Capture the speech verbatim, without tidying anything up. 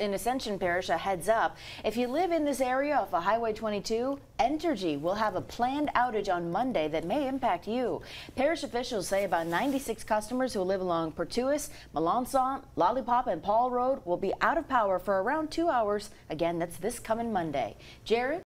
in Ascension Parish a heads up. If you live in this area of Highway twenty-two, Entergy will have a planned outage on Monday that may impact you. Parish officials say about ninety-six customers who live along Pertuis, Melancon, Lollypop, and Paul Road will be out of power for around two hours. Again, that's this coming Monday. Jared?